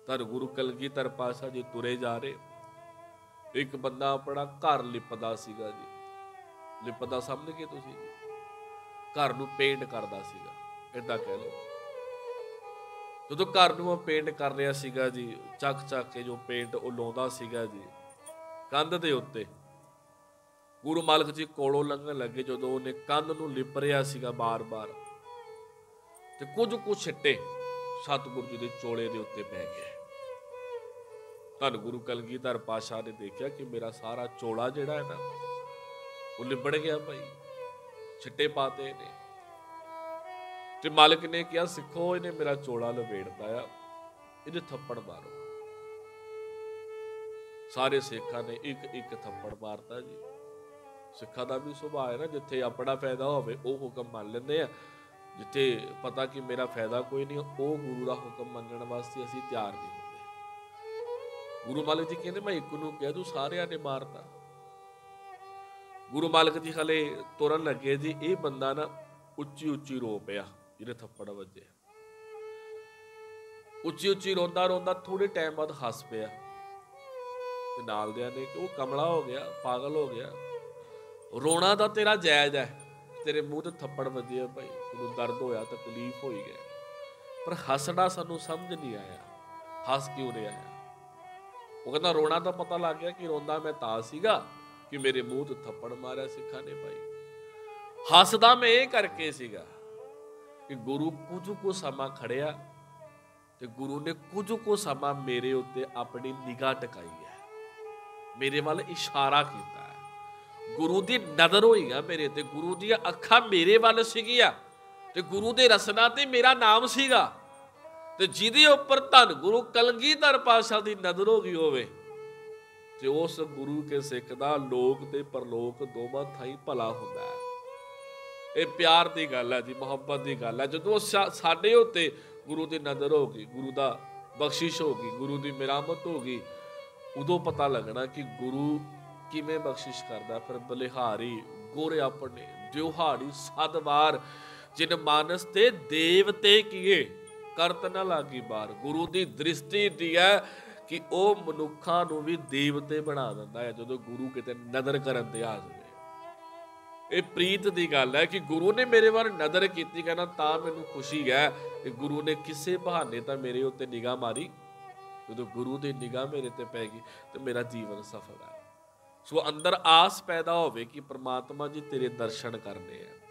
ਧੰਨ ਗੁਰੂ ਕਲਗੀਧਰ ਪਾਤਸ਼ਾਹ ਜੀ ਤੁਰੇ ਜਾ ਰਹੇ। ਇੱਕ ਬੰਦਾ ਆਪਣਾ ਘਰ ਲਿਪਦਾ ਸੀਗਾ ਜੀ। ਲਿਪਦਾ ਸਮਝ ਗਏ ਤੁਸੀਂ ਜੀ? ਘਰ ਨੂੰ ਪੇਂਟ ਕਰਦਾ ਸੀਗਾ, ਏਦਾਂ ਕਹਿ ਲਓ। ਜਦੋਂ ਘਰ ਨੂੰ ਉਹ ਪੇਂਟ ਕਰ ਰਿਹਾ ਸੀਗਾ ਜੀ, ਚੱਕ ਚੱਕ ਕੇ ਜੋ ਪੇਂਟ ਉਹ ਲਾਉਂਦਾ ਸੀਗਾ ਜੀ ਕੰਧ ਦੇ ਉੱਤੇ, ਗੁਰੂ ਮਾਲਕ ਜੀ ਕੋਲੋਂ ਲੰਘਣ ਲੱਗੇ। ਜਦੋਂ ਉਹਨੇ ਕੰਧ ਨੂੰ ਲਿਪ ਰਿਹਾ ਸੀਗਾ ਬਾਰ-ਬਾਰ, ਤੇ ਕੁਝ ਛਿੱਟੇ ਸਤਿਗੁਰੂ ਜੀ ਦੇ ਚੋਲੇ ਦੇ ਉੱਤੇ ਪੈ ਗਏ। ਧੰਨ ਗੁਰੂ ਕਲਗੀਧਰ ਪਾਤਸ਼ਾਹ ਨੇ ਦੇਖਿਆ ਕਿ ਮੇਰਾ ਸਾਰਾ ਚੋਲਾ ਜਿਹੜਾ ਹੈ ਨਾ ਉਹ ਲਿਬੜ ਗਿਆ ਭਾਈ, ਛਿੱਟੇ ਪਾਤੇ ਨੇ। ਤੇ ਮਾਲਕ ਨੇ ਕਿਹਾ, ਸਿੱਖੋ ਇਹਨੇ ਮੇਰਾ ਚੋਲਾ ਲਪੇਟਦਾ ਆ, ਇਹਦੇ ਥੱਪੜ ਮਾਰੋ। ਸਾਰੇ ਸਿੱਖਾਂ ਨੇ ਇੱਕ ਇੱਕ ਥੱਪੜ ਮਾਰਤਾ ਜੀ। ਸਿੱਖਾਂ ਦਾ ਵੀ ਸੁਭਾਅ ਹੈ ਨਾ, ਜਿੱਥੇ ਆਪਣਾ ਫਾਇਦਾ ਹੋਵੇ ਉਹ ਹੁਕਮ ਮੰਨ ਲੈਂਦੇ ਆ, ਜਿੱਥੇ ਪਤਾ ਕਿ ਮੇਰਾ ਫਾਇਦਾ ਕੋਈ ਨਹੀਂ ਉਹ ਗੁਰੂ ਦਾ ਹੁਕਮ ਮੰਨਣ ਵਾਸਤੇ ਅਸੀਂ ਤਿਆਰ ਨਹੀਂ ਹੁੰਦੇ। ਗੁਰੂ ਮਾਲਕ ਜੀ ਕਹਿੰਦੇ ਮੈਂ ਇੱਕ ਨੂੰ ਕਿਹਾ, ਤੂੰ ਸਾਰਿਆਂ ਨੇ ਮਾਰਤਾ। ਗੁਰੂ ਮਾਲਕ ਜੀ ਹਲੇ ਤੁਰਨ ਲੱਗੇ ਜੀ, ਇਹ ਬੰਦਾ ਨਾ ਉੱਚੀ ਉੱਚੀ ਰੋ ਪਿਆ ਜਿਹਦੇ ਥੱਪੜ ਵੱਜੇ। ਉੱਚੀ ਉੱਚੀ ਰੋਂਦਾ ਰੋਂਦਾ ਥੋੜੇ ਟਾਈਮ ਬਾਅਦ ਹੱਸ ਪਿਆ। ਤੇ ਨਾਲ ਦਿਆਂ ਨੇ ਕਿ ਉਹ ਕਮਲਾ ਹੋ ਗਿਆ, ਪਾਗਲ ਹੋ ਗਿਆ। ਰੋਣਾ ਤਾਂ ਤੇਰਾ ਜਾਇਜ਼ ਹੈ, ਤੇਰੇ ਮੂੰਹ ਤੇ ਥੱਪੜ ਵੱਜੇ ਆ ਭਾਈ, ਤੈਨੂੰ ਦਰਦ ਹੋਇਆ, ਤਕਲੀਫ ਹੋਈ ਹੈ, ਪਰ ਹੱਸਣਾ ਸਾਨੂੰ ਸਮਝ ਨਹੀਂ ਆਇਆ, ਹੱਸ ਕਿਉਂ ਨਹੀਂ ਆਇਆ? ਉਹ ਕਹਿੰਦਾ ਰੋਣਾ ਤਾਂ ਪਤਾ ਲੱਗ ਗਿਆ ਕਿ ਰੋਂਦਾ ਮੈਂ ਤਾਂ ਸੀਗਾ ਕਿ ਮੇਰੇ ਮੂੰਹ ਤੇ ਥੱਪੜ ਮਾਰਿਆ ਸਿੱਖਾਂ ਨੇ ਭਾਈ। ਹੱਸਦਾ ਮੈਂ ਇਹ ਕਰਕੇ ਸੀਗਾ ਕਿ ਗੁਰੂ ਕੁਝ ਕੁ ਸਮਾਂ ਖੜਿਆ ਤੇ ਗੁਰੂ ਨੇ ਕੁਝ ਕੁ ਸਮਾਂ ਮੇਰੇ ਉੱਤੇ ਆਪਣੀ ਨਿਗਾਹ ਟਿਕਾਈ ਹੈ, ਮੇਰੇ ਵੱਲ ਇਸ਼ਾਰਾ ਕੀਤਾ ਹੈ। ਗੁਰੂ ਦੀ ਨਜ਼ਰ ਹੋਈ ਆ ਮੇਰੇ ਤੇ, ਗੁਰੂ ਦੀਆਂ ਅੱਖਾਂ ਮੇਰੇ ਵੱਲ ਸੀਗੀਆਂ ਤੇ ਗੁਰੂ ਦੇ ਰਸਨਾ ਤੇ ਮੇਰਾ ਨਾਮ ਸੀਗਾ। ਤੇ ਜਿਹਦੇ ਉੱਪਰ ਧੰਨ ਗੁਰੂ ਕਲਗੀਧਰ ਪਾਤਸ਼ਾਹ ਦੀ ਨਜ਼ਰ ਹੋ ਗਈ ਹੋਵੇ ਤੇ ਉਸ ਗੁਰੂ ਕੇ ਸਿੱਖ ਦਾ ਲੋਕ ਤੇ ਪਰਲੋਕ ਦੋਵਾਂ ਥਾਈਂ ਭਲਾ ਹੁੰਦਾ ਹੈ। ਇਹ ਪਿਆਰ ਦੀ ਗੱਲ ਹੈ ਜੀ, ਮੁਹੱਬਤ ਦੀ ਗੱਲ ਹੈ। ਜਦੋਂ ਸਾਡੇ ਉੱਤੇ ਗੁਰੂ ਦੀ ਨਜ਼ਰ ਹੋ ਗਈ, ਗੁਰੂ ਦਾ ਬਖਸ਼ਿਸ਼ ਹੋ ਗਈ, ਗੁਰੂ ਦੀ ਮਿਹਰਮਤ ਹੋ ਗਈ, ਉਦੋਂ ਪਤਾ ਲੱਗਣਾ ਕਿ ਗੁਰੂ ਕਿਵੇਂ ਬਖਸ਼ਿਸ਼ ਕਰਦਾ। ਫਿਰ ਬਲਿਹਾਰੀ ਗੋਰੇ ਆਪਣੇ ਦਿਉਹਾੜੀ ਸਦਵਾਰ, ਜਿਨ ਮਾਨਸ ਤੇ ਦੇਵਤੇ ਕੀਏ ਕਰਤ ਨਾ ਲਾਗੀ ਬਾਰ। ਗੁਰੂ ਦੀ ਦ੍ਰਿਸ਼ਟੀ ਦੀ ਹੈ ਕਿ ਉਹ ਮਨੁੱਖਾਂ ਨੂੰ ਵੀ ਦੇਵਤੇ ਬਣਾ ਦਿੰਦਾ ਹੈ ਜਦੋਂ ਗੁਰੂ ਕਿਤੇ ਨਜ਼ਰ ਕਰਨ ਤੇ ਆ ਜਾਵੇ। ਇਹ ਪ੍ਰੀਤ ਦੀ ਗੱਲ ਹੈ ਕਿ ਗੁਰੂ ਨੇ ਮੇਰੇ ਵੱਲ ਨਜ਼ਰ ਕੀਤੀ, ਕਹਿੰਦਾ ਤਾਂ ਮੈਨੂੰ ਖੁਸ਼ੀ ਹੈ ਕਿ ਗੁਰੂ ਨੇ ਕਿਸੇ ਬਹਾਨੇ ਤਾਂ ਮੇਰੇ ਉੱਤੇ ਨਿਗਾਹ ਮਾਰੀ। ਜਦੋਂ ਗੁਰੂ ਦੀ ਨਿਗਾਹ ਮੇਰੇ ਤੇ ਪੈ ਗਈ ਤੇ ਮੇਰਾ ਜੀਵਨ ਸਫਲ ਹੈ। ਸੋ ਅੰਦਰ ਆਸ ਪੈਦਾ ਹੋਵੇ ਕਿ ਪ੍ਰਮਾਤਮਾ ਜੀ ਤੇਰੇ ਦਰਸ਼ਨ ਕਰਨੇ ਆ।